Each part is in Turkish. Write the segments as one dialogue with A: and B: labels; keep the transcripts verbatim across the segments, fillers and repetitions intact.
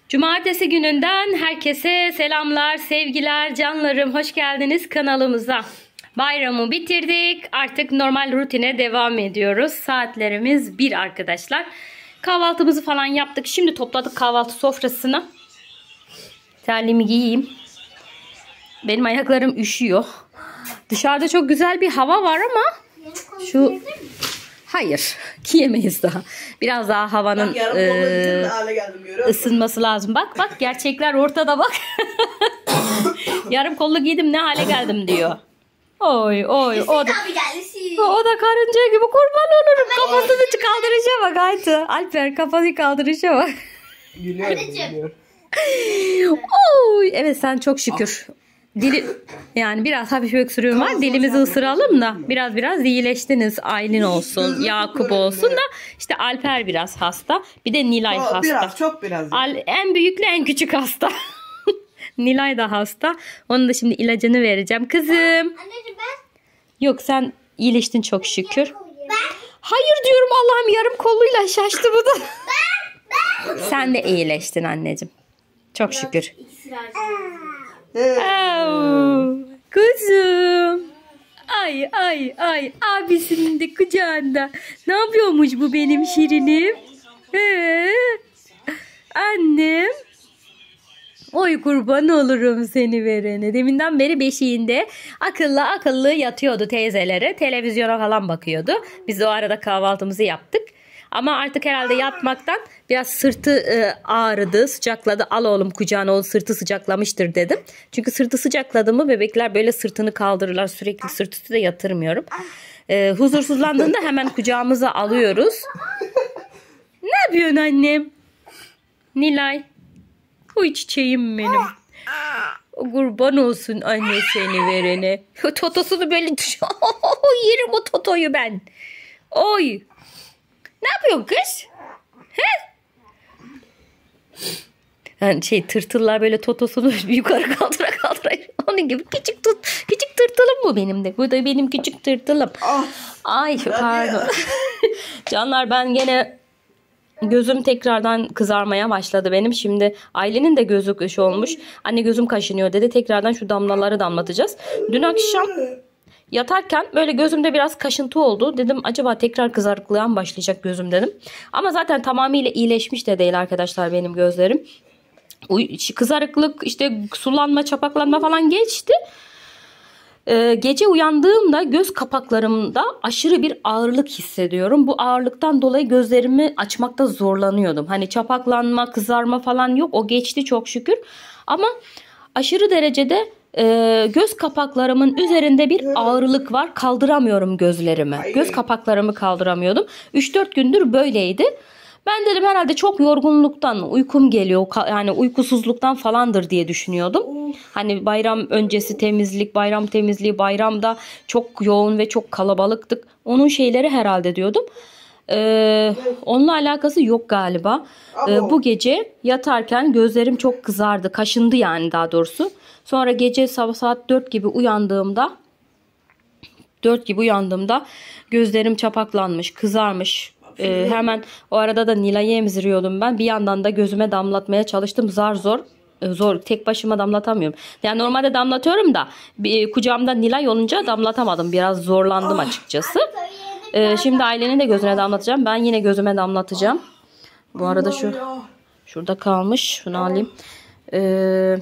A: Cumartesi gününden herkese selamlar, sevgiler, canlarım. Hoş geldiniz kanalımıza. Bayramı bitirdik. Artık normal rutine devam ediyoruz. Saatlerimiz bir arkadaşlar. Kahvaltımızı falan yaptık. Şimdi topladık kahvaltı sofrasını. Terliğimi giyeyim. Benim ayaklarım üşüyor. Dışarıda çok güzel bir hava var ama şu... Hayır, giyemeyiz daha. Biraz daha havanın e, ısınması lazım. Bak bak, gerçekler ortada bak. Yarım kollu giydim, ne hale geldim diyor. Oy oy, o da, o da karınca gibi, kurban olurum. Kafasını kaldırışa bak Aytu. Alper kafasını kaldırışa bak.
B: Gülüyor, gülüyor.
A: Oy, evet sen çok şükür. Dili, yani biraz hafif öksürüğüm var. Dilimizi ısıralım da biraz biraz iyileştiniz. Aylin olsun, Yakup olsun da işte Alper biraz hasta. Bir de Nilay
B: o,
A: hasta.
B: Biraz, çok biraz.
A: Al, en büyükle en küçük hasta. Nilay da hasta. Onun da şimdi ilacını vereceğim. Kızım.
C: Anneciğim ben.
A: Yok, sen iyileştin çok şükür.
C: Ben.
A: Hayır diyorum, Allah'ım, yarım kolluyla şaştı bu da. Ben. Ben. Sen de iyileştin anneciğim. Çok şükür. Oh, kuzum. Ay ay ay, abisinin de kucağında. Ne yapıyormuş bu benim şirinim? Ee, annem. Oy, kurban olurum seni verene. Deminden beri beşiğinde akıllı akıllı yatıyordu teyzelere. Televizyona falan bakıyordu. Biz de o arada kahvaltımızı yaptık. Ama artık herhalde yatmaktan biraz sırtı e, ağrıdı, sıcakladı. Al oğlum kucağına, o sırtı sıcaklamıştır dedim. Çünkü sırtı sıcakladı mı bebekler böyle sırtını kaldırırlar. Sürekli sırt üstü de yatırmıyorum. E, huzursuzlandığında hemen kucağımıza alıyoruz. Ne yapıyorsun annem? Nilay. Uy çiçeğim benim. Kurban olsun anne seni verene. Totosunu böyle düşüyor. Yerim o totoyu ben. Oy. Ne yapıyorsun kız? He? Yani şey, tırtıllar böyle totosunu yukarı kaldıra kaldıra. Onun gibi küçük tut, küçük tırtılım bu benim de. Bu da benim küçük tırtılım.
B: Oh,
A: Ay pardon. Canlar, ben gene gözüm tekrardan kızarmaya başladı benim. Şimdi Aylin'in de gözü kış olmuş. Anne gözüm kaşınıyor dedi. Tekrardan şu damlaları damlatacağız. Dün akşam yatarken böyle gözümde biraz kaşıntı oldu. Dedim acaba tekrar kızarıklığa mı başlayacak gözüm dedim. Ama zaten tamamıyla iyileşmiş de değil arkadaşlar benim gözlerim. Kızarıklık, işte sulanma, çapaklanma falan geçti. Ee, gece uyandığımda göz kapaklarımda aşırı bir ağırlık hissediyorum. Bu ağırlıktan dolayı gözlerimi açmakta zorlanıyordum. Hani çapaklanma, kızarma falan yok. O geçti çok şükür. Ama aşırı derecede e, göz kapaklarımın üzerinde bir ağırlık var. Kaldıramıyorum gözlerimi. Göz kapaklarımı kaldıramıyordum. üç dört gündür böyleydi. Ben dedim herhalde çok yorgunluktan, uykum geliyor, yani uykusuzluktan falandır diye düşünüyordum. Hani bayram öncesi temizlik, bayram temizliği, bayramda çok yoğun ve çok kalabalıktık. Onun şeyleri herhalde diyordum. Ee, onunla alakası yok galiba. Ee, bu gece yatarken gözlerim çok kızardı, kaşındı yani daha doğrusu. Sonra gece sabah saat dört gibi uyandığımda, dört gibi uyandığımda gözlerim çapaklanmış, kızarmış. Ee, hemen o arada da Nilay'ı emziriyordum ben. Bir yandan da gözüme damlatmaya çalıştım. Zar zor. Zor. Tek başıma damlatamıyorum. Yani normalde damlatıyorum da bir, kucağımda Nilay olunca damlatamadım. Biraz zorlandım açıkçası. Ee, şimdi ailenin de gözüne damlatacağım. Ben yine gözüme damlatacağım. Bu arada şu şurada kalmış. Şunu alayım. Ee,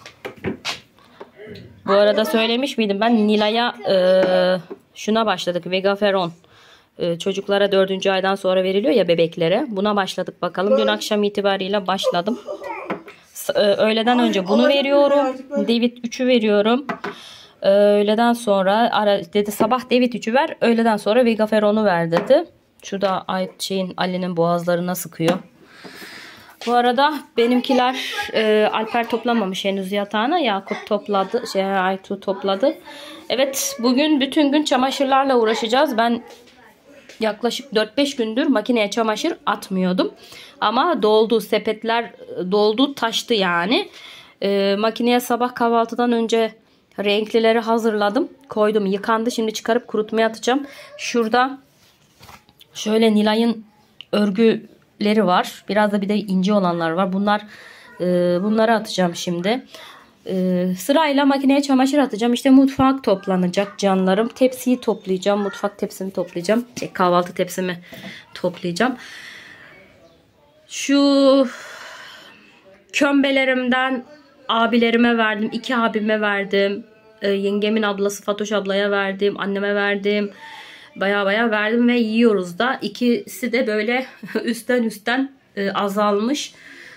A: bu arada söylemiş miydim ben Nilay'a e, şuna başladık. Vegaferon. Çocuklara dördüncü aydan sonra veriliyor ya, bebeklere. Buna başladık bakalım. Dün akşam itibariyle başladım. Öğleden önce bunu veriyorum. David üçü veriyorum. Öğleden sonra dedi sabah David üçü ver. Öğleden sonra Vegaferon'u ver dedi. Şu da şeyin, Ali'nin boğazlarına sıkıyor. Bu arada benimkiler e, Alper toplamamış henüz yatağına. Yakup topladı. Şey, Aytu topladı. Evet, bugün bütün gün çamaşırlarla uğraşacağız. Ben yaklaşık dört beş gündür makineye çamaşır atmıyordum. Ama doldu, sepetler doldu, taştı yani. E, makineye sabah kahvaltıdan önce renklileri hazırladım. Koydum, yıkandı. Şimdi çıkarıp kurutmaya atacağım. Şurada şöyle Nilay'ın örgüleri var. Biraz da bir de ince olanlar var. Bunlar Ee, bunları atacağım şimdi. Ee, sırayla makineye çamaşır atacağım. İşte mutfak toplanacak canlarım. Tepsiyi toplayacağım. Mutfak tepsimi toplayacağım. Şey, kahvaltı tepsimi toplayacağım. Şu kömbelerimden abilerime verdim. iki abime verdim. Ee, yengemin ablası Fatoş ablaya verdim. Anneme verdim. Baya baya verdim ve yiyoruz da. İkisi de böyle üstten üstten e, azalmış.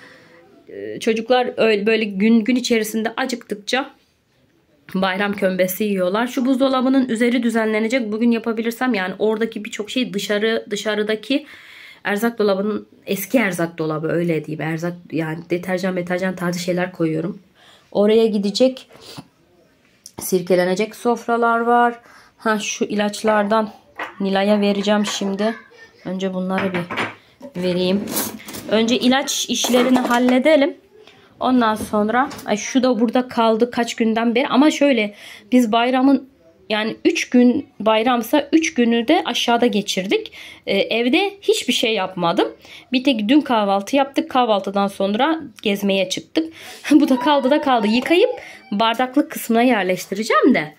A: E, çocuklar öyle böyle gün gün içerisinde acıktıkça bayram kömbesi yiyorlar. Şu buzdolabının üzeri düzenlenecek. Bugün yapabilirsem, yani oradaki birçok şey dışarı dışarıdaki erzak dolabının, eski erzak dolabı öyle diyeyim. Erzak yani deterjan deterjan tarzı şeyler koyuyorum. Oraya gidecek. Sirkelenecek sofralar var. Ha, şu ilaçlardan Nilay'a vereceğim şimdi. Önce bunları bir vereyim. Önce ilaç işlerini halledelim. Ondan sonra ay şu da burada kaldı kaç günden beri. Ama şöyle, biz bayramın yani üç gün bayramsa üç günü de aşağıda geçirdik. Ee, evde hiçbir şey yapmadım. Bir tek dün kahvaltı yaptık. Kahvaltıdan sonra gezmeye çıktık. Bu da kaldı da kaldı. Yıkayıp bardaklık kısmına yerleştireceğim de.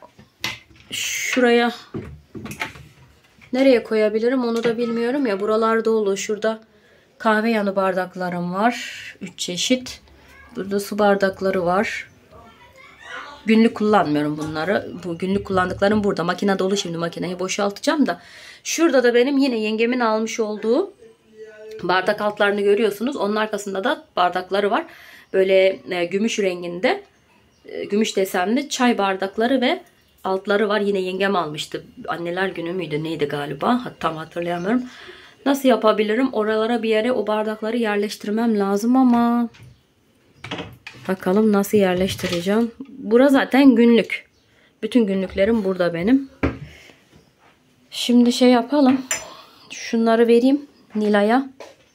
A: Şuraya nereye koyabilirim onu da bilmiyorum ya. Buralar dolu. Şurada kahve yanı bardaklarım var. üç çeşit. Burada su bardakları var. Günlük kullanmıyorum bunları. Bu günlük kullandıklarım burada. Makine dolu, şimdi makineyi boşaltacağım da. Şurada da benim yine yengemin almış olduğu bardak altlarını görüyorsunuz. Onun arkasında da bardakları var. Böyle e, gümüş renginde, e, gümüş desenli çay bardakları ve altları var. Yine yengem almıştı. Anneler günü müydü neydi galiba? Tam hatırlayamıyorum. Nasıl yapabilirim? Oralara bir yere o bardakları yerleştirmem lazım ama bakalım nasıl yerleştireceğim. Bura zaten günlük. Bütün günlüklerim burada benim. Şimdi şey yapalım. Şunları vereyim Nilay'a.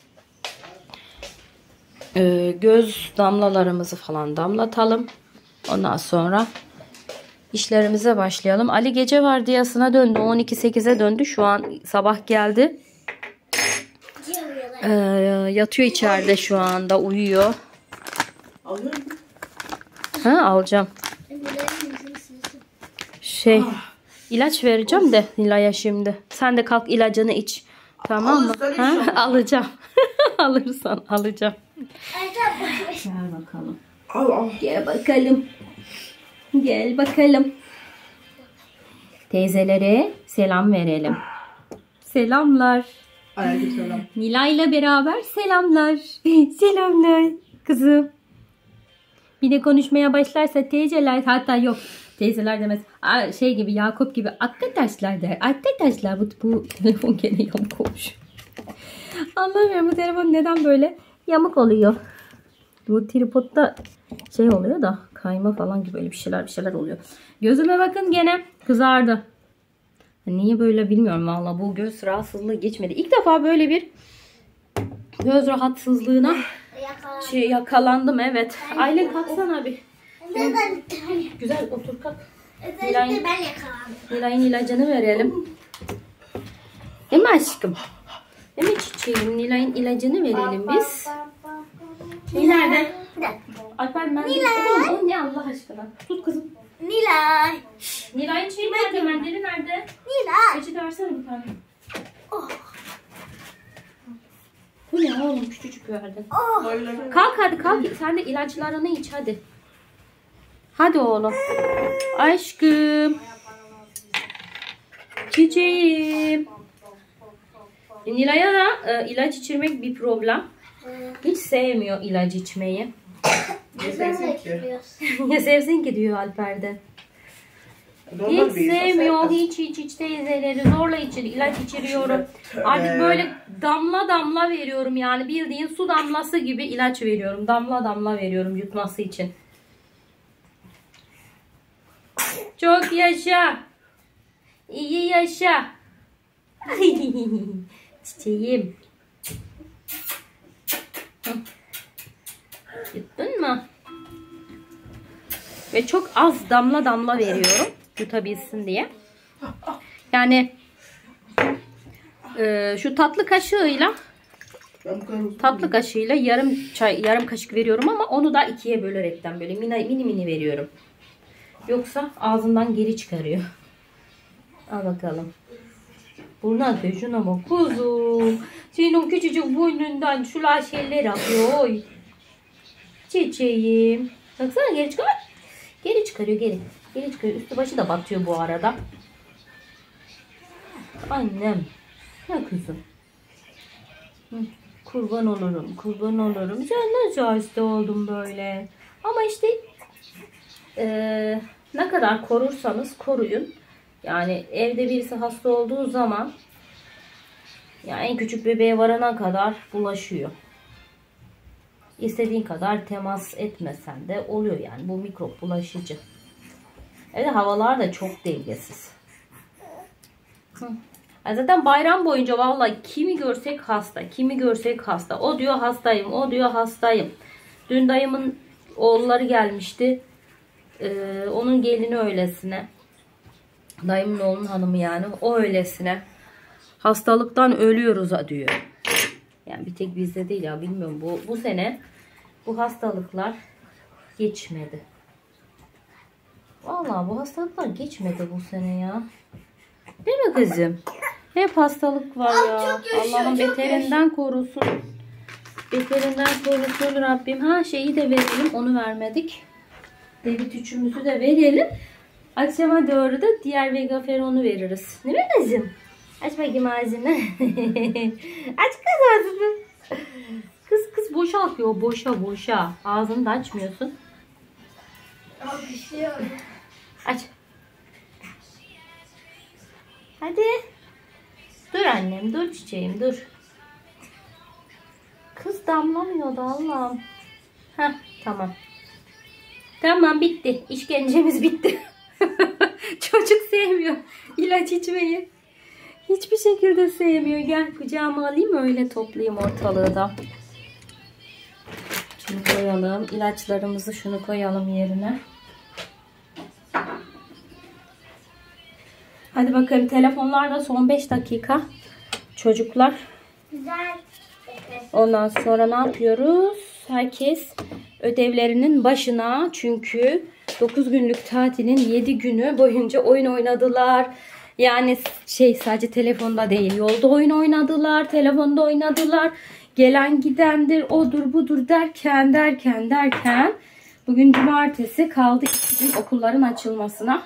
A: Ee, göz damlalarımızı falan damlatalım. Ondan sonra işlerimize başlayalım. Ali gece vardiyasına döndü. on iki sekize döndü. Şu an sabah geldi. Ee, yatıyor içeride şu anda. Uyuyor. Ha, alacağım. Şey, ilaç vereceğim de Nilay'a şimdi. Sen de kalk ilacını iç. Tamam mı? Ha? Alacağım. Alırsan alacağım. Gel bakalım.
B: Al al.
A: Gel bakalım. Gel bakalım. Teyzelere selam verelim. Selamlar.
B: Aleykümselam.
A: Nilay'la beraber selamlar. Selamlar kızım. Bir de konuşmaya başlarsa teyzeler, hatta yok teyzeler demez. Şey gibi, Yakup gibi arkadaşlar der. Arkadaşlar bu, bu telefon gene yamuk olmuş. Anlamıyorum bu telefon neden böyle yamuk oluyor. Bu tripodda şey oluyor da kayma falan gibi böyle bir şeyler bir şeyler oluyor. Gözüme bakın gene kızardı. Niye böyle bilmiyorum valla, bu göz rahatsızlığı geçmedi. İlk defa böyle bir göz rahatsızlığına şey yakalandım, evet. Aylin kalksana bir. Güzel otur kalk. Nilay'ın Nilay'ın ilacını verelim. Değil mi aşkım? Değil mi çiçeğim? Nilay'ın ilacını verelim biz. Nerede? Alper ben Nilay. O ne Allah aşkına? Tut kızım.
C: Nilay.
A: Nilay'ın şeyi nerede? Mendili nerede?
C: Nilay.
A: Peçete versene bir tane.
C: Oh.
A: Bu ne oğlum, küçücük verdin.
C: Oh.
A: Kalk hadi kalk. Sen de ilaçlarını iç hadi. Hadi oğlum. Aşkım. Çiçeğim. Nilay'a da e, ilaç içirmek bir problem. Hiç sevmiyor ilaç içmeyi.
B: Ne sevsin ki?
A: Ne sevsin ki diyor Alper'de. Hiç sevmiyor, hiç hiç hiç teyzeleri zorla içir, ilaç içiriyorum. Artık böyle damla damla veriyorum, yani bildiğin su damlası gibi ilaç veriyorum. Damla damla veriyorum yutması için. Çok yaşa. İyi yaşa. Çiçeğim. Yuttun mu? Ve çok az damla damla veriyorum yutabilsin diye. Yani e, şu tatlı kaşığıyla
B: Ben bu kadar uzun
A: Tatlı
B: değilim.
A: kaşığıyla yarım çay yarım kaşık veriyorum ama onu da ikiye bölerekten böyle mini mini, mini veriyorum. Yoksa ağzından geri çıkarıyor. Al bakalım. Buna döşün ama kuzum. Senin o küçücük burnundan şular şeyler akıyor. Oy. Çiçeğim. Baksana geri çıkar. Geri çıkarıyor geri. Geri çıkarıyor. Üstü başı da batıyor bu arada. Annem. Ne kızım. Hı, kurban olurum. Kurban olurum. Sen nasıl hasta oldun böyle? Ama işte eee, ne kadar korursanız koruyun. Yani evde birisi hasta olduğu zaman ya en küçük bebeğe varana kadar bulaşıyor. İstediğin kadar temas etmesen de oluyor yani. Bu mikrop bulaşıcı. Evet, havalar da çok dengesiz. Hı. Zaten bayram boyunca vallahi kimi görsek hasta, kimi görsek hasta. O diyor hastayım, o diyor hastayım. Dün dayımın oğulları gelmişti. Ee, onun gelini öylesine. Dayımın oğlunun hanımı yani. O öylesine. Hastalıktan ölüyoruz diyor. Yani bir tek bizde değil ya, bilmiyorum. Bu, bu sene bu hastalıklar geçmedi. Vallahi bu hastalıklar geçmedi bu sene ya. Değil mi kızım? Hep hastalık var ya. Allah'ım beterinden korusun. Beterinden korusun Rabbim. Ha şeyi de verelim. Onu vermedik. Devit üçümüzü de verelim. Akşama doğru da diğer Vegaferon'u veririz. Değil mi kızım? Aç bakayım ağzını. Aç kız ağzını. Kız kız boşa akıyor. Boşa boşa. Ağzını da açmıyorsun. Aç. Hadi. Dur annem, dur çiçeğim, dur. Kız damlamıyordu Allah'ım. Heh, tamam. Tamam, bitti. İşkencemiz bitti. Çocuk sevmiyor ilaç içmeyi. Hiçbir şekilde sevmiyor. Gel kucağıma alayım, öyle toplayayım ortalığı da. Şunu koyalım. İlaçlarımızı şunu koyalım yerine. Hadi bakalım, telefonlarda son beş dakika. Çocuklar.
C: Güzel.
A: Ondan sonra ne yapıyoruz? Herkes ödevlerinin başına, çünkü dokuz günlük tatilin yedi günü boyunca oyun oynadılar. Yani şey, sadece telefonda değil, yolda oyun oynadılar, telefonda oynadılar. Gelen gidendir, odur budur derken derken derken bugün cumartesi, kaldı iki gün okulların açılmasına.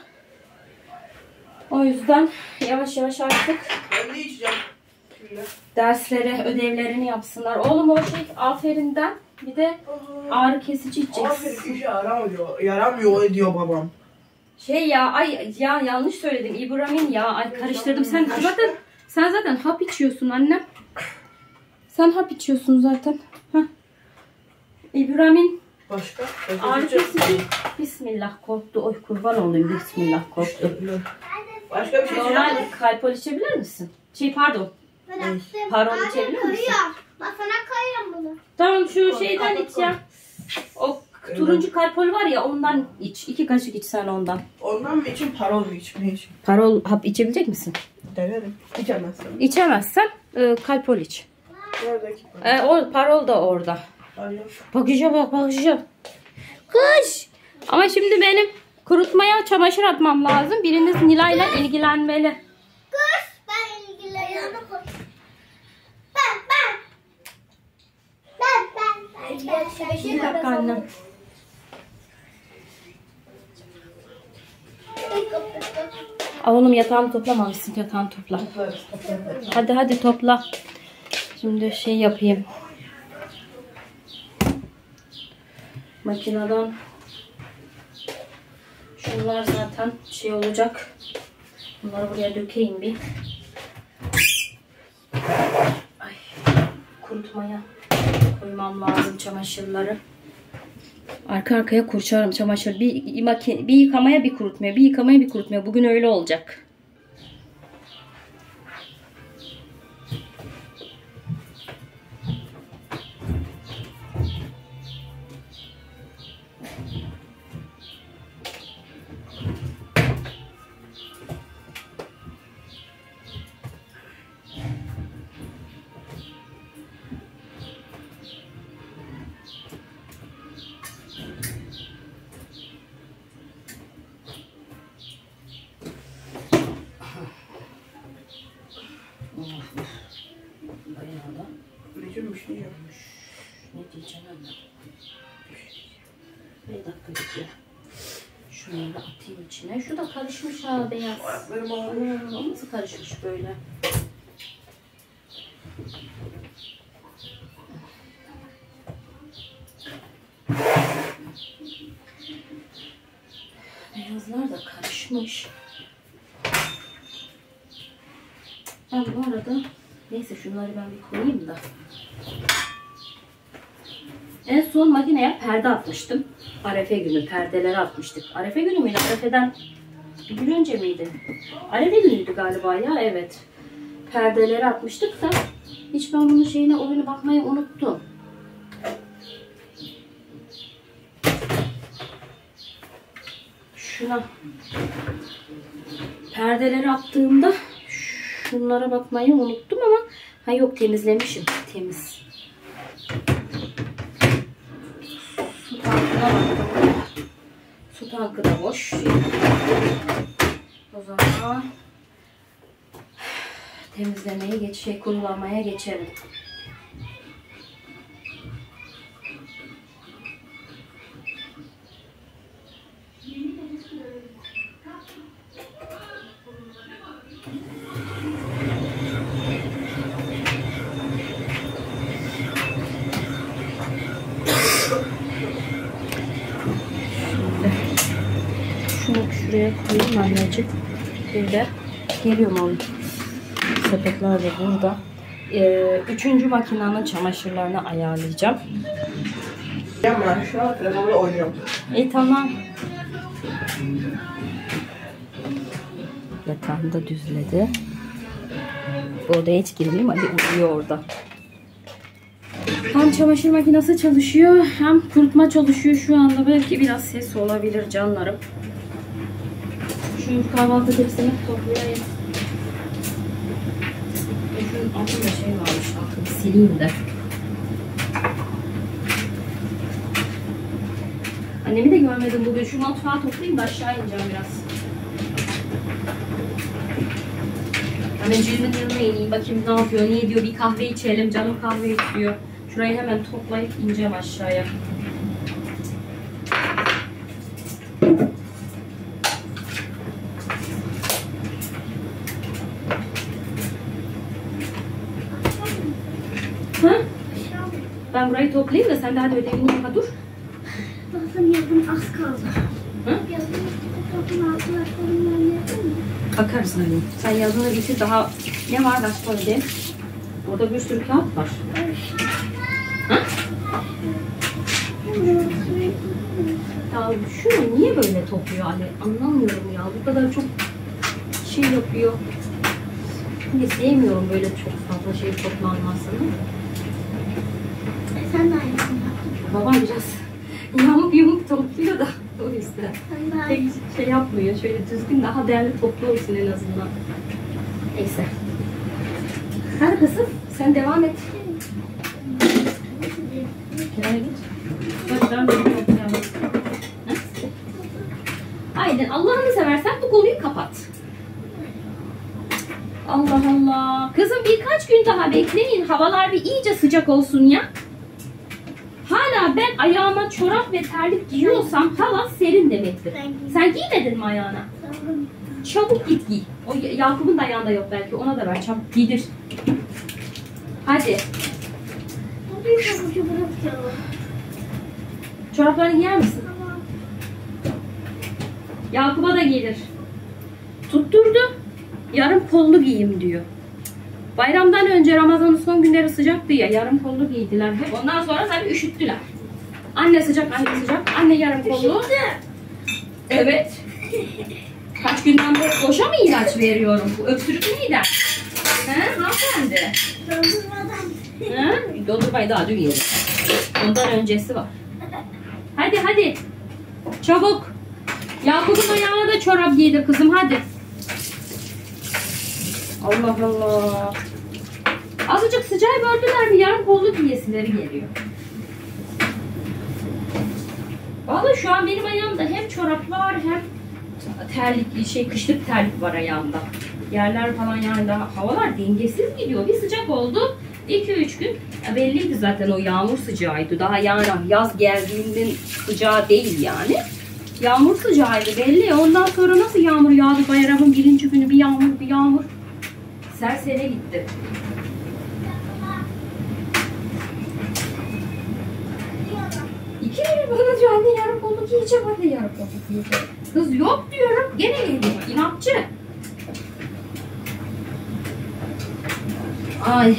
A: O yüzden yavaş yavaş artık
B: Ben ne içeceğim? Şimdi.
A: derslere ödevlerini yapsınlar. Oğlum o şey aferinden bir de ağrı kesici içeceksin.
B: Aferin, işe yaramıyor. Yaramıyor diyor babam.
A: Şey ya, ay ya yanlış söyledim. İbrahim ya, ay karıştırdım. Sen zaten sen zaten hap içiyorsun annem. Sen hap içiyorsun zaten. Heh. İbrahim
B: Başka?
A: ağrı kesici. Bismillah, korktu. Oy kurban olayım, bismillah, korktu.
B: Başka bir şey
A: Normal
B: içeceğim.
A: kalpol içebilir misin? Şey pardon. Pardon, içebilir misin?
C: Bak sana koyuyorum bunu.
A: Tamam, şu şeyden iç ya. O turuncu kalpol var ya, ondan iç. İki kaşık iç sen ondan.
B: Ondan mı için, parol mu içmeyi için?
A: Parol hap içebilecek misin?
B: Denerim. İçemezsem.
A: İçemezsen e, kalpol iç.
B: Neredeki parol?
A: E, o parol da orada.
B: Hayır.
A: Bakışa bak, bakışa. Kış. Ama şimdi benim kurutmaya çamaşır atmam lazım. Biriniz Nilay'la ilgilenmeli.
C: Kız ben ilgileniyorum. Ben ben. Ben ben. Ben.
A: Bir dakika annem. Oğlum yatağını toplamamışsın. Yatağını topla. Hadi hadi topla. Şimdi şey yapayım. Makineden şunlar zaten şey olacak. Bunları buraya dökeyim bir. Ay, kurutmaya koymam lazım çamaşırları. Arka arkaya kurçarım çamaşır. Bir, makine, bir yıkamaya bir kurutmaya, bir yıkamaya bir kurutmaya. Bugün öyle olacak. Ne diyeceğim anne? Bir dakika bekle. Şunu da atayım içine. Şu da karışmış ha beyaz.
B: Ayaklarım ağrıyor.
A: Aa, nasıl karışmış böyle? Beyazlar da karışmış. Ben bu arada neyse şunları ben bir koyayım da. En son makineye perde atmıştım. Arefe günü perdeleri atmıştık. Arefe günü müydü? Arefe'den bir gün önce miydi? Arefe günüydü galiba ya, evet. Perdeleri atmıştık da hiç ben bunun şeyine oyunu bakmayı unuttum. Şuna perdeleri attığımda şunlara bakmayı unuttum ama ha yok, temizlemişim. Temiz. Su tankına baktım. Su tankı da boş. O zaman temizlemeye geç, şey kurulamaya geçelim. Şunu şuraya koyayım anneciğim. Bir de geliyorum oğlum. Sepetler de burada. Ee, üçüncü makinenin çamaşırlarını ayarlayacağım.
B: Ben şu an telefonla oynuyorum.
A: İyi tamam. Yatağını da düzledi. Bu odaya hiç girmeyeyim. Ali uyuyor orada. Hem çamaşır makinesi çalışıyor hem kurutma çalışıyor şu anda. Belki biraz ses olabilir canlarım. Şu kahvaltı tepsini toplayayım. Şunun altında şey varmış. Altını sileyim de. Annemi de görmedim bugün. Şu mutfağı toplayayım da aşağı ineceğim biraz. Anneciğimin yanına ineyim. Bakayım ne yapıyor, ne ediyor. Bir kahve içelim. Canım kahve istiyor. Şurayı hemen toplayıp ineceğim aşağıya. Ha? Ben burayı toplayayım da sen de hadi ödevini yapa dur.
C: Bakın yazım az kaldı.
A: Hı?
C: Yazım kapının arkadaşlarımla yapayım mı?
A: Bakarız hani. Sen yazını bitir daha. Ne var başka ödev? Orada bir sürü kağıt var. Ha? Ya şunu niye böyle topluyor Ali? Anlamıyorum ya. Bu kadar çok şey yapıyor. Niye sevmiyorum böyle çok fazla şey toplanmasını.
C: E, sen de aynısını yaptın.
A: Babam biraz yamuk yumuk topluyor da o yüzden.
C: Sen de
A: Pek
C: aynısını.
A: şey yapmıyor. Şöyle düzgün daha değerli toplu olsun en azından. Neyse. Hadi kızım sen devam et. Kenara git. Hadi ben böyle toplayalım. Ha? Haydi Allah'ını seversen bu konuyu kapat. Allah Allah. Kızım birkaç gün daha bekleyin. Havalar bir iyice sıcak olsun ya. Hala ben ayağıma çorap ve terlik giyiyorsam hava serin demektir. Sen giymedin mi ayağına? Çabuk git giy. O Yakup'un da ayağında yok belki. Ona da ver. Çabuk giydir. Hadi.
C: Bu bir kabucu bırakıyorum.
A: Çoraplarını giyer misin?
C: Tamam.
A: Yakup'a da gelir. Tutturdu. Yarım kollu giyeyim diyor. Bayramdan önce Ramazan'ın son günleri sıcaktı ya. Yarım kollu giydiler hep. Ondan sonra tabii üşüttüler. Anne sıcak, anne sıcak. Anne yarım kollu. Evet. Kaç günden beri boşa mı ilaç veriyorum? Bu öksürük neyden? He hanımefendi?
C: Dondurmadan.
A: He? Dondurmayı daha dün yedim. Ondan öncesi var. Hadi hadi. Çabuk. Yakup'un ayağına da çorap giydir kızım hadi. Allah Allah. Azıcık sıcağı gördüler mi yarım kollu giyesileri geliyor. Vallahi şu an benim ayağımda hem çorap var hem terlik, şey kışlık terlik var ayağımda. Yerler falan yani daha havalar dengesiz gidiyor. Bir sıcak oldu. iki üç gün Ya belliydi zaten, o yağmur sıcağıydı. Daha yani yaz geldiğinden sıcağı değil yani. Yağmur sıcağıydı belli. Ondan sonra nasıl yağmur yağdı bayramın birinci günü, bir yağmur bir yağmur. Sersere gitti. İki kere bana diyor anne yarın kolluk giyeceğim, anne yarın kolluk giyeceğim. Kız yok diyorum, gene geliyor, inatçı. Ay.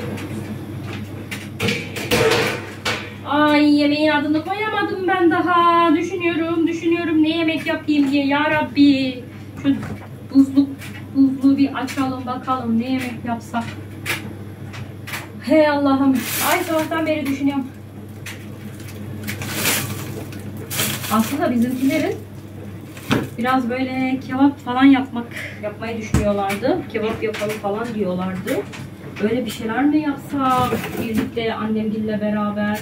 A: Ay, yemeğin adını koyamadım ben daha. Düşünüyorum, düşünüyorum ne yemek yapayım diye. Ya Rabbi. Şu buzluk, buzluğu bir açalım bakalım ne yemek yapsak. Hey Allah'ım. Ay, sabahtan beri düşünüyorum. Aslında bizimkilerin biraz böyle kebap falan yapmak, yapmayı düşünüyorlardı. Kebap yapalım falan diyorlardı. Böyle bir şeyler mi yapsak birlikte annemgille beraber?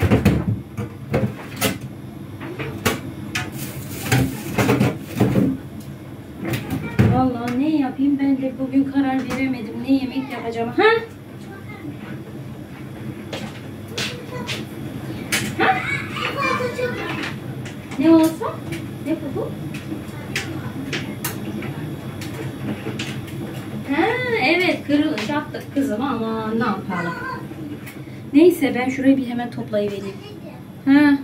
A: Vallahi ne yapayım ben de bugün karar veremedim. Ne yemek yapacağım? Ha? Ha? Ne olsa? Ne bu? Ha, evet, kırılış yaptık kızım ama ne yapalım. Neyse, ben şurayı bir hemen toplayıvereyim. Ha.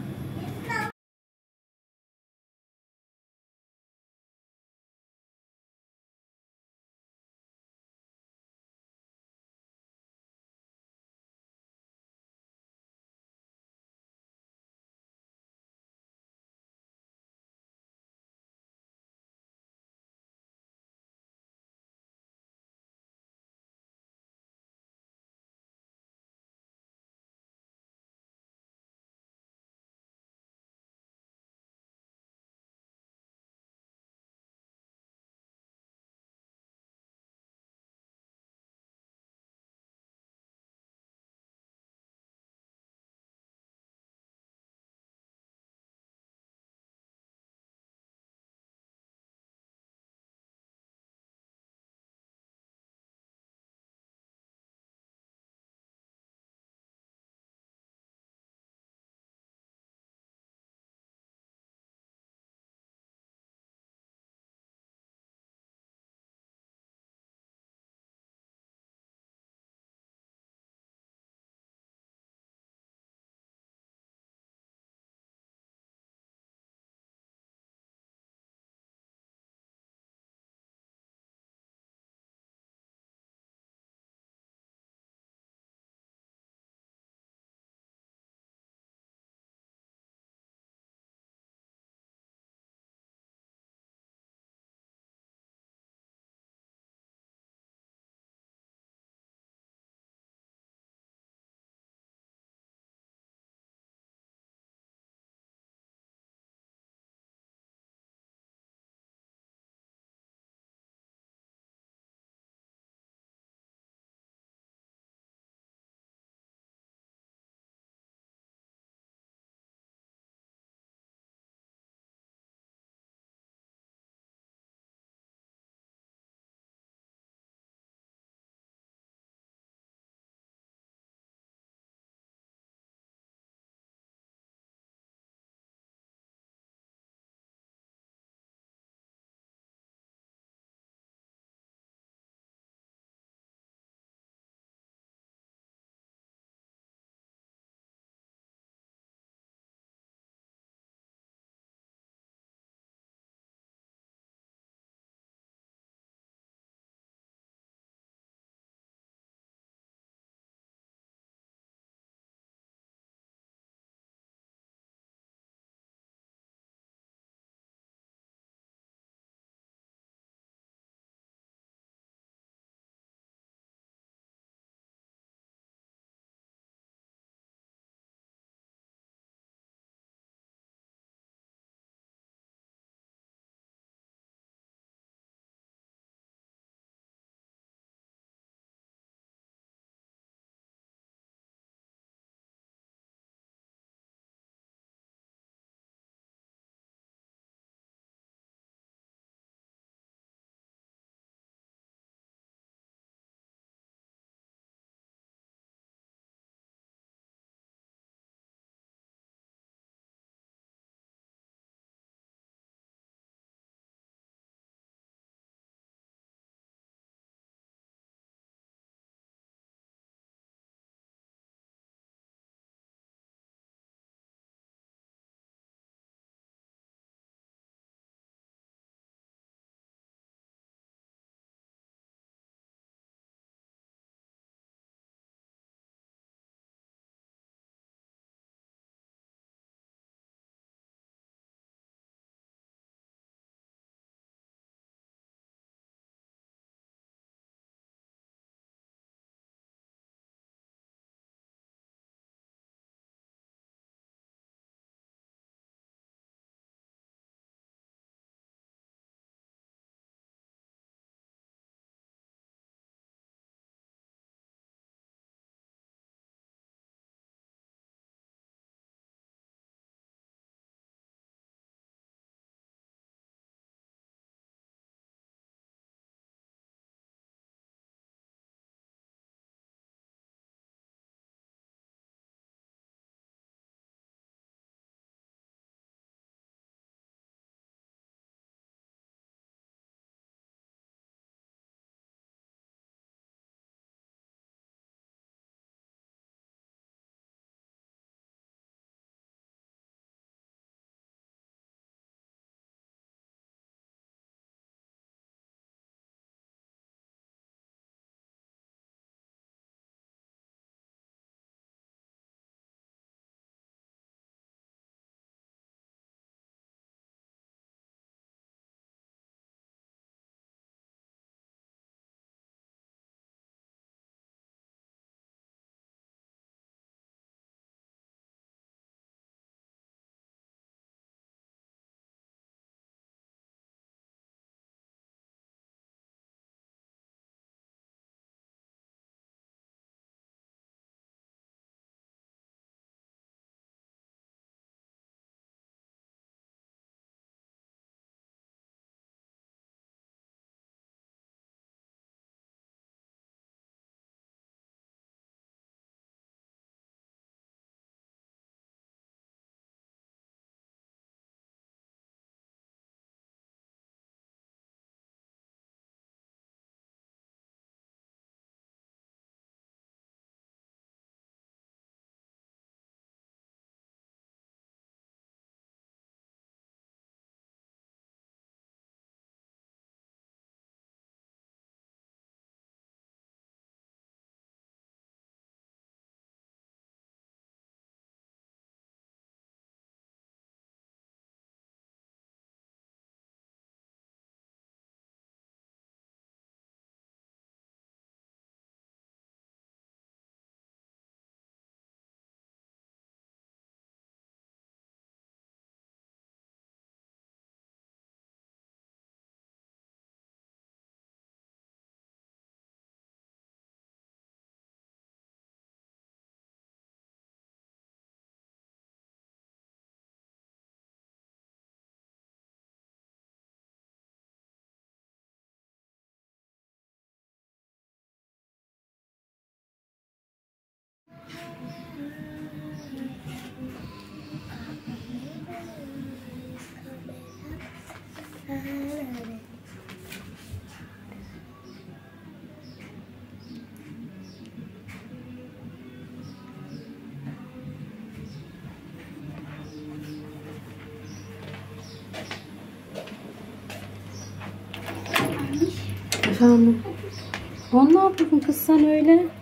A: Efendim? O ne yapıyorsun kız sen öyle?
C: Ne?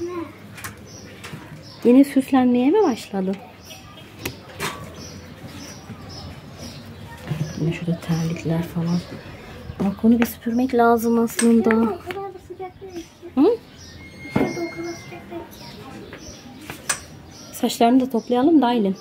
A: Yine süslenmeye mi başladın? Yine şurada terlikler falan. Balkonu bir süpürmek lazım aslında.
C: O kadar da sıcak değil ki.
A: Hı?
C: Dışarıda o kadar sıcak değil ki.
A: Saçlarını da toplayalım da Aylin.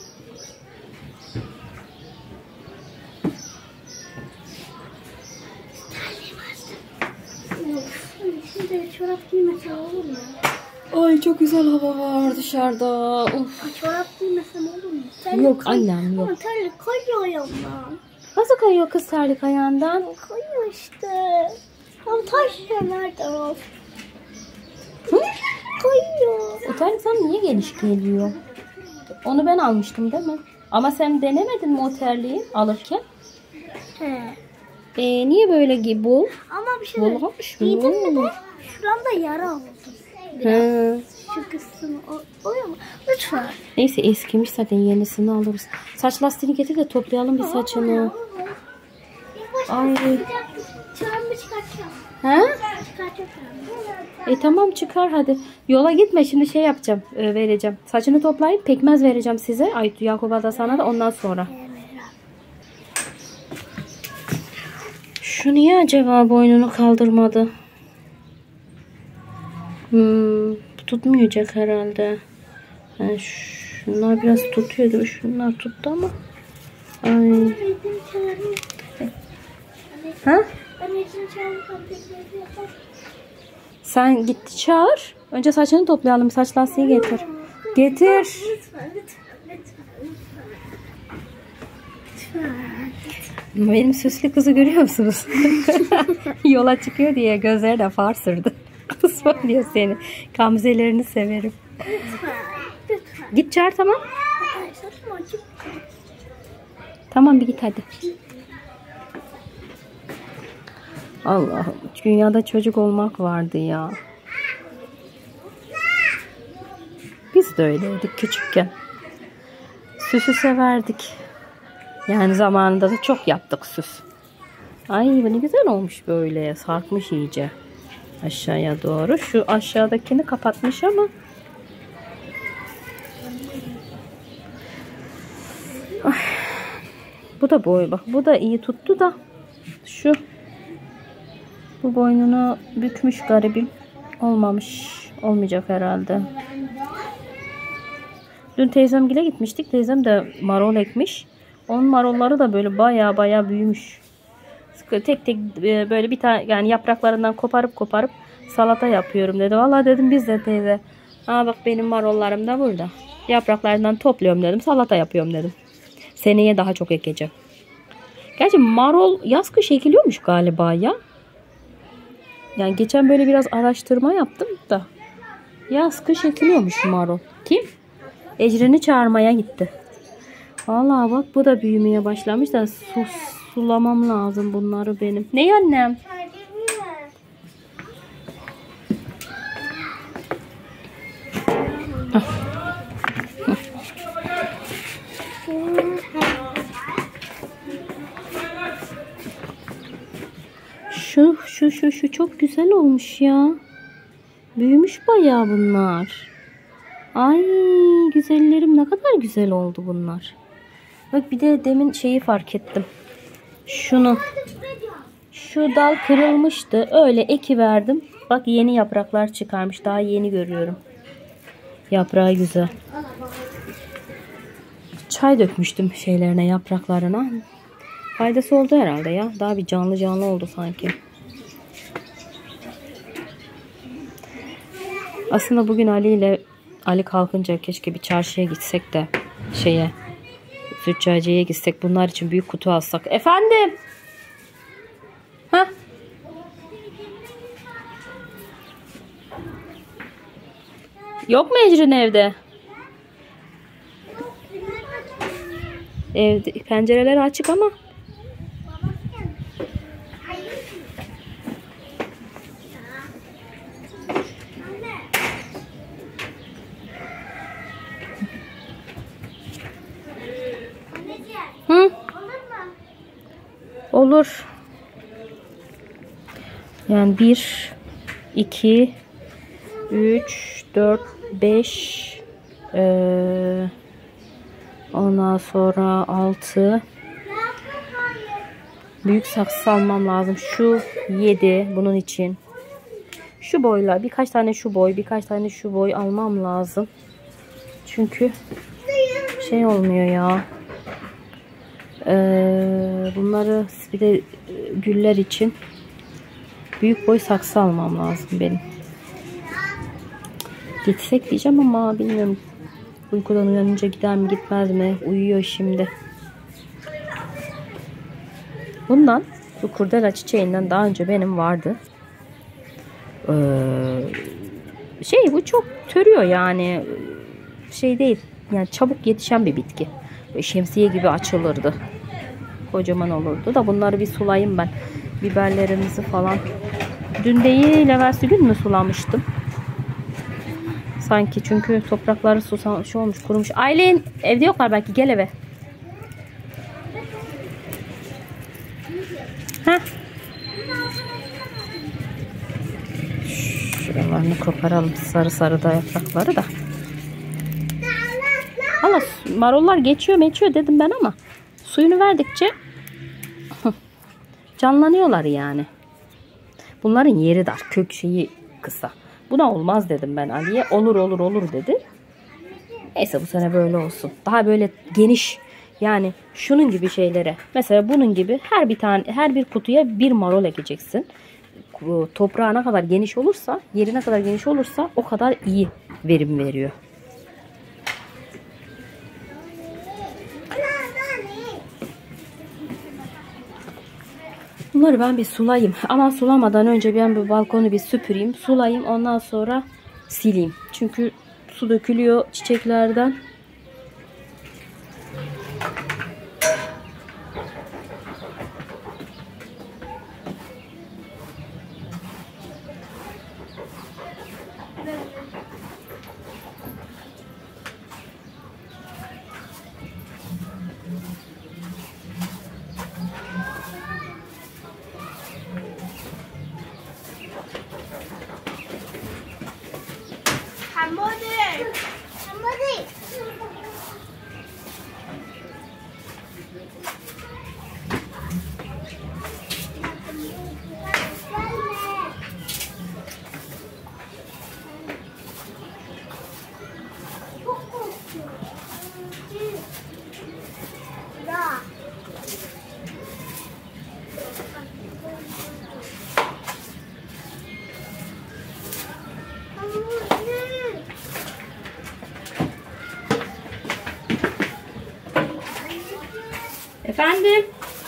C: Şimdi çorap giymesem olur mu?
A: Ay çok güzel hava var dışarıda. Of.
C: Çorap giymesem olur mu? Terlik
A: Yok
C: kay-
A: annem yok.
C: Ama terlik kayıyor ayağımdan.
A: Nasıl kayıyor kız terlik ayağından?
C: Kayıyor işte. Tam taş nerede o?
A: Hı?
C: Kayıyor.
A: O terlik sana niye geniş geliyor? Onu ben almıştım değil mi? Ama sen denemedin mi o terliği alırken?
C: He.
A: Ee, niye böyle gibi bol?
C: Ama bir şey
A: Bol
C: de
A: olmuş
C: giydim mi
A: mu?
C: de şuramda yara oldu.
A: He.
C: Şu kısmı o, o ya mı? Lütfen.
A: Neyse eskimiş zaten yenisini alırız. Saç lastiğini getir de toplayalım bir saçını. Ay.
C: Çorabımı çıkartacağım.
A: He?
C: Çıkartacağım.
A: E tamam çıkar hadi. Yola gitme şimdi şey yapacağım. e, vereceğim. Saçını toplayıp pekmez vereceğim size. Ay Yakup'a da sana da ondan sonra. Şu niye acaba boynunu kaldırmadı? Hmm, tutmayacak herhalde. Yani şunlar biraz tutuyordu. Şunlar tuttu ama. Ay. Ha? Sen gitti çağır. Önce saçını toplayalım. Saç lastiği getir. Getir.
C: Lütfen, lütfen, lütfen. Lütfen.
A: Benim süslü kızı görüyor musunuz? Yola çıkıyor diye gözleri de far sürdü. Kız diyor seni. Gamzelerini severim.
C: Lütfen. Lütfen.
A: Git çağır tamam.
C: Ay, saçım acık.
A: Tamam bir git hadi. Allah'ım dünyada çocuk olmak vardı ya. Biz de öyleydik küçükken. Süsü severdik. Yani zamanında da çok yaptık süs. Ay bu ne güzel olmuş böyle. Sarkmış iyice. Aşağıya doğru. Şu aşağıdakini kapatmış ama. Ay. Bu da boy bak. Bu da iyi tuttu da. Şu. Bu boynunu bükmüş garibim. Olmamış. Olmayacak herhalde. Dün teyzemgile gitmiştik. Teyzem de marul ekmiş. Onun marulları da böyle baya baya büyümüş. Tek tek böyle bir tane yani yapraklarından koparıp koparıp salata yapıyorum dedi. Vallahi dedim biz de teyze. Aa bak benim marullarım da burada. Yapraklarından topluyorum dedim. Salata yapıyorum dedim. Seneye daha çok ekeceğim. Gerçi marul yaz kış ekiliyormuş galiba ya. Yani geçen böyle biraz araştırma yaptım da. Yaz kış ekiliyormuş marul. Kim? Ecren'i çağırmaya gitti. Vallahi bak bu da büyümeye başlamış da su, sulamam lazım bunları benim. Ne annem? Şu şu şu şu çok güzel olmuş ya. Büyümüş bayağı bunlar. Ay güzellerim ne kadar güzel oldu bunlar. Bak bir de demin şeyi fark ettim. Şunu. Şu dal kırılmıştı. Öyle ekiverdim. Bak yeni yapraklar çıkarmış. Daha yeni görüyorum. Yaprağı güzel. Çay dökmüştüm şeylerine, yapraklarına. Faydası oldu herhalde ya. Daha bir canlı canlı oldu sanki. Aslında bugün Ali ile Ali kalkınca keşke bir çarşıya gitsek de şeye züccaciye gitsek. Bunlar için büyük kutu alsak. Efendim? Hah? Yok mu Ecrin evde? Evde pencereler açık ama hı? Olur. Yani bir, iki, üç, dört, beş, ee, ondan sonra altı. Büyük saksı almam lazım. Şu yedi bunun için. Şu boyla birkaç tane şu boy, birkaç tane şu boy almam lazım. Çünkü şey olmuyor ya. Ee, bunları bir de güller için büyük boy saksı almam lazım benim. Gitsek diyeceğim ama bilmiyorum. Uykudan uyanınca gider mi gitmez mi? Uyuyor şimdi. Bundan, bu kurdela çiçeğinden daha önce benim vardı. Ee, şey bu çok törüyor yani. Şey değil. Yani çabuk yetişen bir bitki. Böyle şemsiye gibi açılırdı. Kocaman olurdu da bunları bir sulayayım ben. Biberlerimizi falan. Dün değil, evvelsi gün mü sulamıştım? Sanki çünkü toprakları susam, şu olmuş, kurumuş. Aylin evde yoklar belki, gel eve. Heh. Şuralarını koparalım, sarı sarı da yaprakları da. Valla marullar geçiyor meçiyor dedim ben ama suyunu verdikçe canlanıyorlar yani. Bunların yeri dar, kök şeyi kısa. Buna olmaz dedim ben Ali'ye. Olur olur olur dedi. Neyse bu sene böyle olsun. Daha böyle geniş, yani şunun gibi şeylere. Mesela bunun gibi her bir tane, her bir kutuya bir marul ekeceksin. Toprağı ne kadar geniş olursa, yeri ne kadar geniş olursa o kadar iyi verim veriyor. Bunları ben bir sulayayım. Ama sulamadan önce ben bir balkonu bir süpüreyim. Sulayayım. Ondan sonra sileyim. Çünkü su dökülüyor çiçeklerden. Efendim?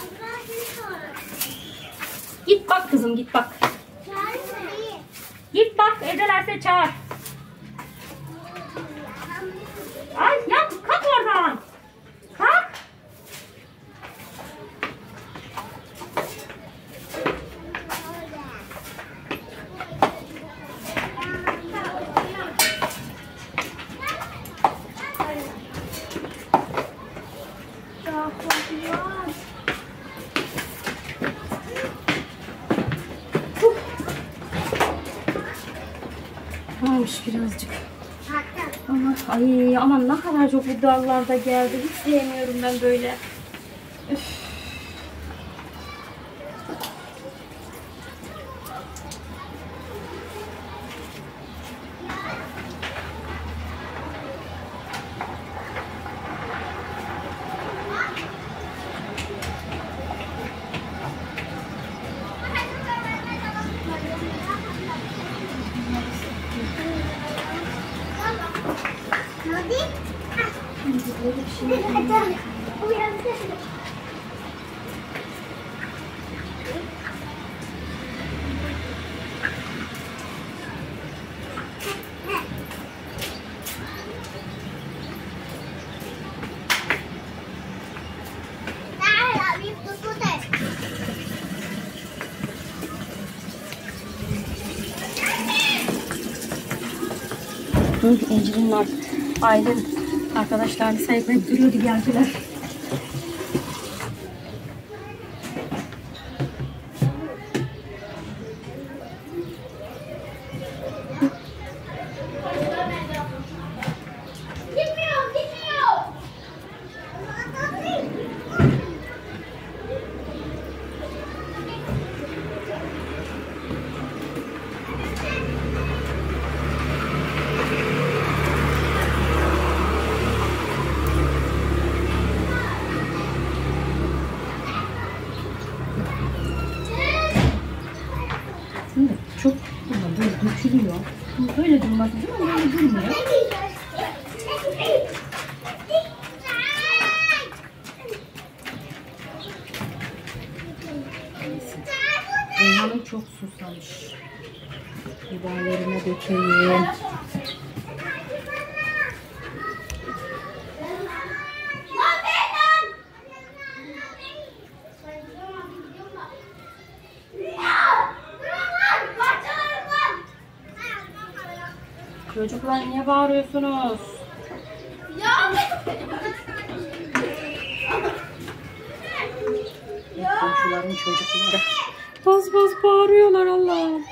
A: Git bak kızım, git bak. Git bak, evdelerse çağır. Ay ya, kalk oradan. Kalk. Varmış birazcık. Ama ay aman ne kadar çok bu dallarda geldi. Hiç sevmiyorum ben böyle. Üf. Hı, İncil'in var. Aylin arkadaşlarını sayıklayıp duruyordu, geldiler. Çok böyle dökülüyor. Böyle durmaz değil mi? Böyle durmuyor. Reyhan'ım çok susamış. Biberlerime dökeyim. Çocuklar niye bağırıyorsunuz? Komşuların çocukları baz baz bağırıyorlar Allah'ım.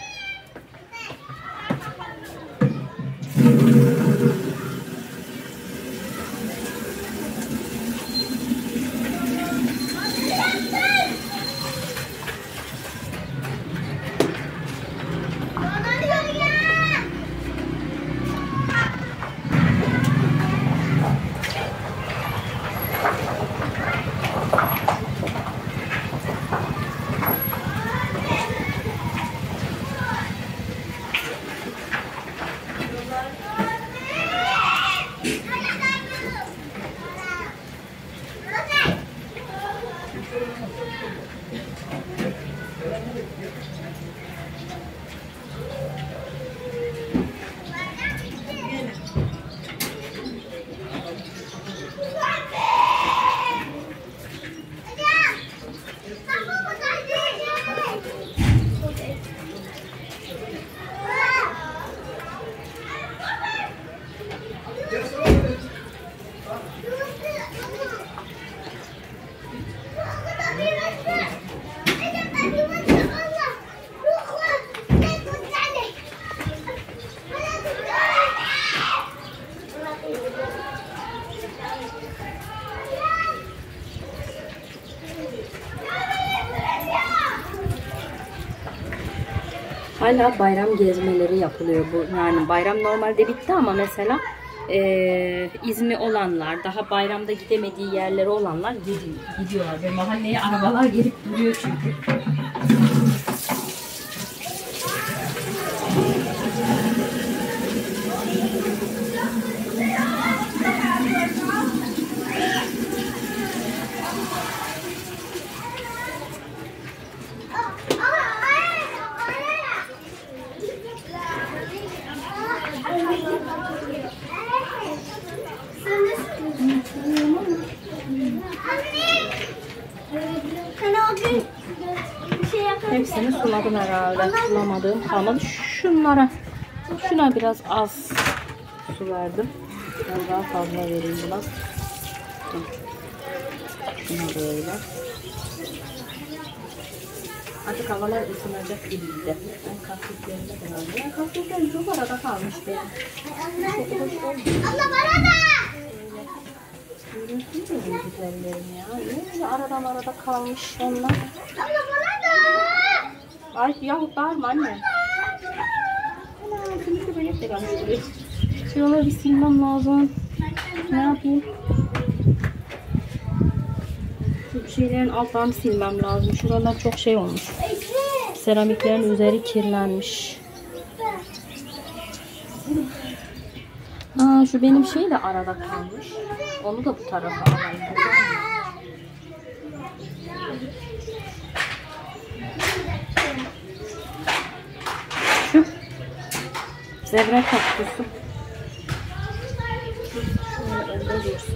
A: Hala bayram gezmeleri yapılıyor bu. Yani bayram normalde bitti ama mesela e, izni olanlar, daha bayramda gidemediği yerleri olanlar gidiyorlar ve mahalleye arabalar gelip duruyor çünkü. Hepsini suladım herhalde. Sulamadığım kalmadı. Şunlara, şuna biraz az su verdim. Biraz daha fazla vereyim biraz. Şuna böyle. Artık havalar ısınacak gibi de. Ben kastıklarımda herhalde. Ya kastıklarım çok arada kalmış benim. Çok hoş oldu.
C: Abla bana da.
A: Görüyorsunuz mu güzellerim ya? Niye aradan arada kalmış onlar?
C: Abla bana da.
A: Ay yahu bağırma anne. Ana şimdi de böyle de kalmış. Şuraları bir silmem lazım. Ne yapayım? Şu şeylerin altlarını silmem lazım. Şuralar çok şey olmuş. Seramiklerin üzeri kirlenmiş. Ha, şu benim şey de arada kalmış. Onu da bu tarafa alayım. Şu zebra kaktüsü. Şöyle önde dursun.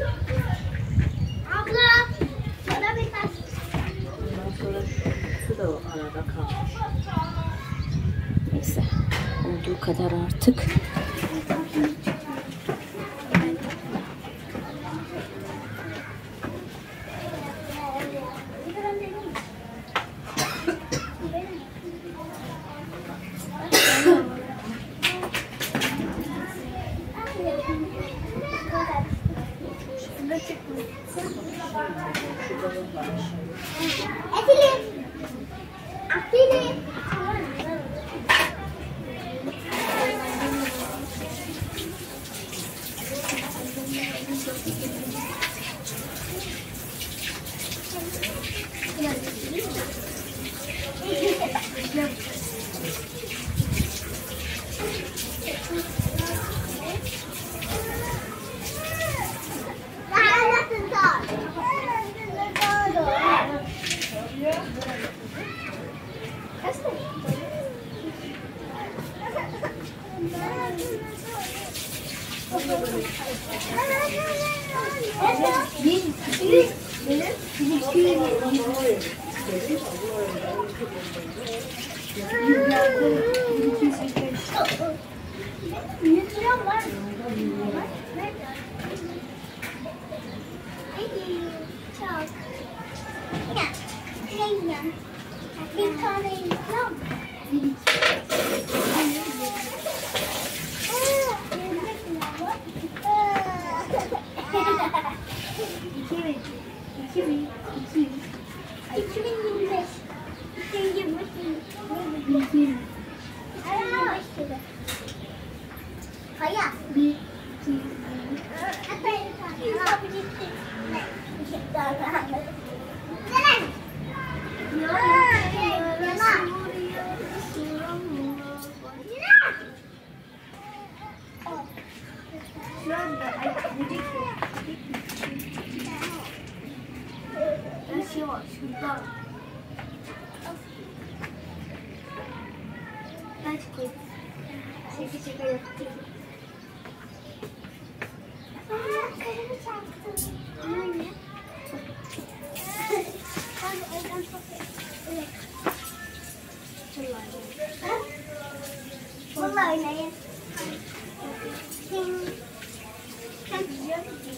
C: Abla bana bir taş.
A: Ondan sonra şu da arada kalmış. Neyse. Olduğu kadar artık.
C: Efili. Afili. Bir tane yiyeceğim. iki bin yirmi beş. iki bin yirmi beş. Kaya. Bir, iki, şurada. Kaç koy? Şaka şaka yaptım. Aa, kalemi çarptım. Anne. Hadi evden çok evet. Vallahi oynayın. Sen sen biliyor musun?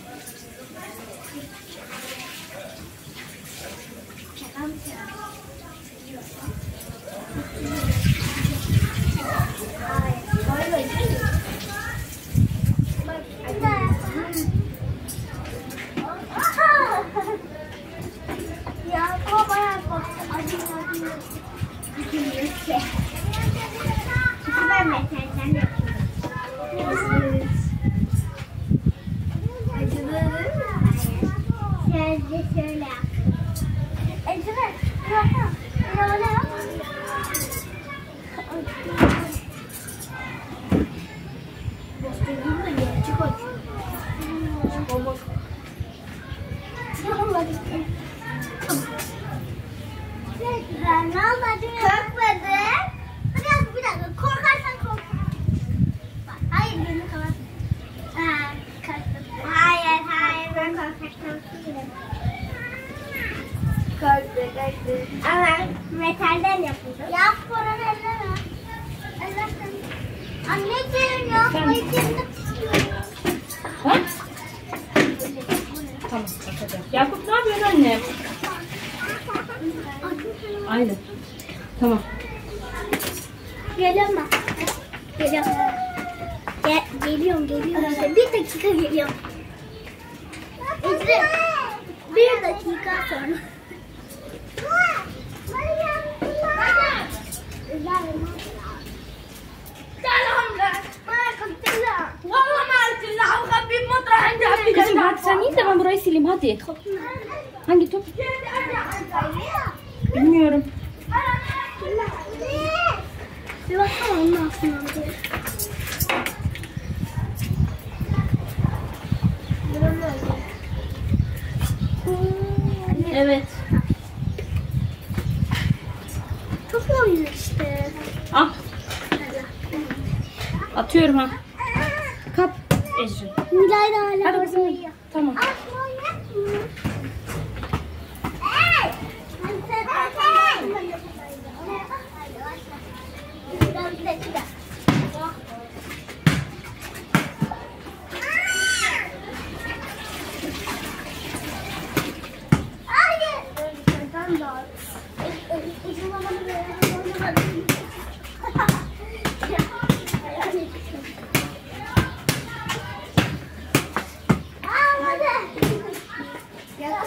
C: Ya baba ya bak acı acı. Ben mesela sen de yapıyorsun. Şöyle şöyle yap. Ecre, yok. Böyle yap. Bastırdığım da gerçek açıyor. Baba. Olmadı. Ne güzel, ne oldu? Korkmadı. Biraz bir dakika, korkarsan kork. Hayır, gözünü kapat. Ha, korktum. Hayır, hayır, ben korkak değilim. Korktu, korktu. Ama metalden yapıldı. Yap, koran elleme. Ellersen. Anneciğim, yapma içimde tutuyor.
A: Ha? Tamam, bakacağım. Yakup ne yapıyorsun anne? Aynen. Tamam.
C: Geliyorum ben. Geliyorum. Gel, geliyorum, geliyorum. Bir dakika geliyorum. İzle. Bir dakika sonra.
A: Kızım hadi sen in de ben burayı sileyim hadi. Hangi top? Bilmiyorum.
C: Bir baksana onun aslında.
A: Evet.
C: Çok oynuyor işte.
A: Ah. Atıyorum ha. Kap Ecrin.
C: Nilay da hala
A: Hadi
C: orada
A: kızım.
C: uyuyor.
A: Tamam.
C: Hadi.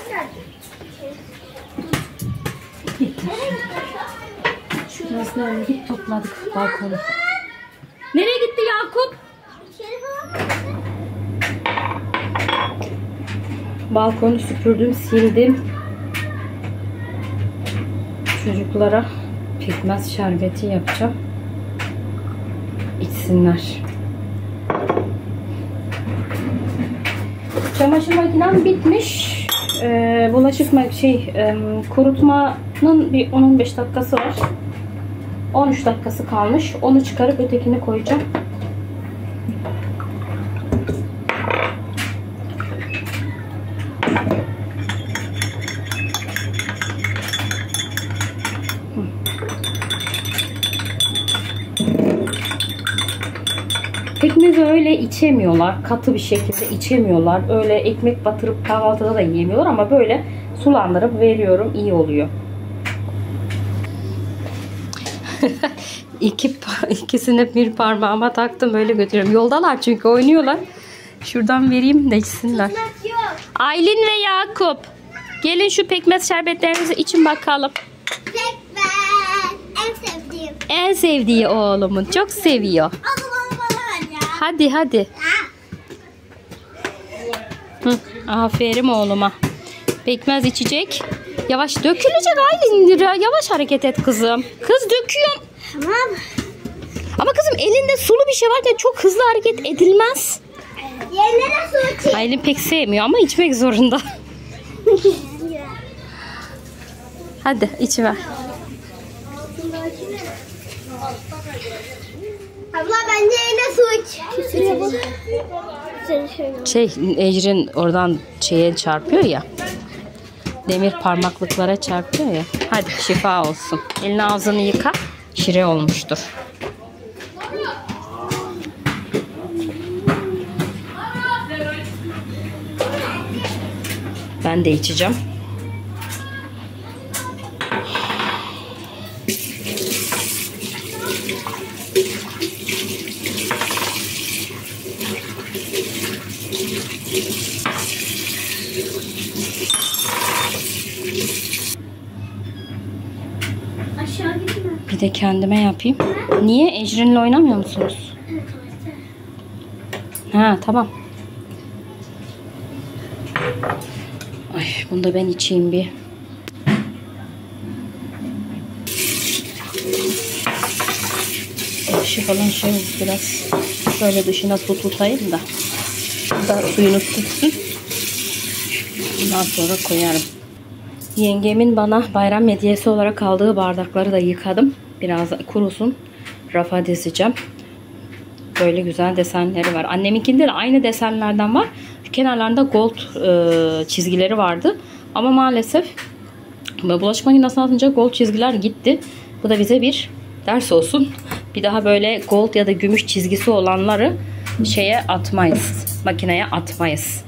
A: Şurasını öyle bir topladık balkonu. Nereye gitti Yakup? Balkonu süpürdüm, sildim. Çocuklara pekmez şerbeti yapacağım. İçsinler. Çamaşır makinem bitmiş. Ee, bulaşık mak şey e, kurutmanın bir on on beş dakikası var. on üç dakikası kalmış. Onu çıkarıp ötekini koyacağım. Pekmezi öyle içemiyorlar. Katı bir şekilde içemiyorlar. Öyle ekmek batırıp kahvaltıda da yiyemiyorlar ama böyle sulandırıp veriyorum. İyi oluyor. İki, ikisini bir parmağıma taktım. Öyle götürüyorum. Yoldalar çünkü oynuyorlar. Şuradan vereyim de içsinler. Aylin ve Yakup. Gelin şu pekmez şerbetlerinizi için bakalım.
C: Pekmez. En sevdiğim.
A: En sevdiği oğlumun. Çok seviyor. Hadi hadi. Hı, aferin oğluma. Pekmez içecek. Yavaş dökülecek Aylin. Yavaş hareket et kızım. Kız döküyorum.
C: Tamam.
A: Ama kızım elinde sulu bir şey varken çok hızlı hareket edilmez.
C: Yerlere su içeyim.
A: Aylin pek sevmiyor ama içmek zorunda. Hadi içiver.
C: Abla bence yine su iç.
A: Şey Ecrin oradan şeye çarpıyor ya. Demir parmaklıklara çarpıyor ya. Hadi şifa olsun. Elini ağzını yıka. Şire olmuştur. Ben de içeceğim.
C: Aşağı gitme.
A: Bir de kendime yapayım. Niye? Ecrin'le oynamıyor musunuz? Ha tamam. Ay bunu da ben içeyim bir. Ekşi falan şey biraz şöyle dışına su tutayım da. Da suyunu tutsun. Ondan sonra koyarım. Yengemin bana bayram hediyesi olarak aldığı bardakları da yıkadım. Biraz kurusun. Rafa dizeceğim. Böyle güzel desenleri var. Anneminkinde de aynı desenlerden var. Kenarlarında gold e, çizgileri vardı. Ama maalesef bulaşık makinesine atınca gold çizgiler gitti. Bu da bize bir ders olsun. Bir daha böyle gold ya da gümüş çizgisi olanları şeye atmayız. Makineye atmayız.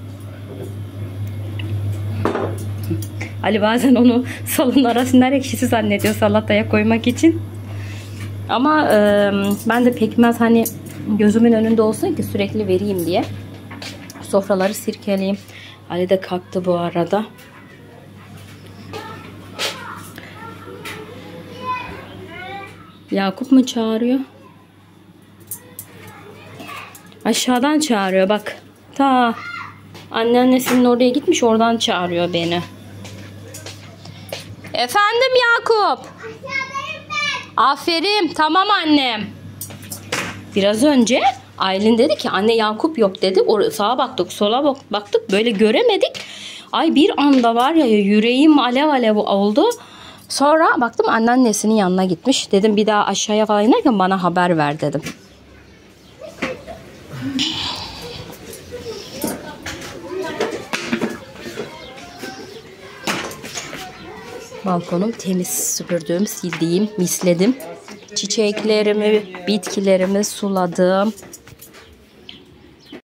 A: Ali bazen onu salın arasında ekşisi zannediyor salataya koymak için. Ama e, ben de pekmez hani gözümün önünde olsun ki sürekli vereyim diye. Sofraları sirkeleyeyim. Ali de kalktı bu arada. Yakup mu çağırıyor? Aşağıdan çağırıyor bak. Ta anneannesinin oraya gitmiş, oradan çağırıyor beni. Efendim Yakup. Aferin. Tamam annem. Biraz önce Aylin dedi ki anne Yakup yok dedi. Sağa baktık, sola baktık, böyle göremedik. Ay bir anda var ya yüreğim alev alev oldu. Sonra baktım anneannesinin yanına gitmiş. Dedim bir daha aşağıya falan inerken bana haber ver dedim. Balkonum temiz, süpürdüm, sildiğim, misledim. Çiçeklerimi, bitkilerimi suladım.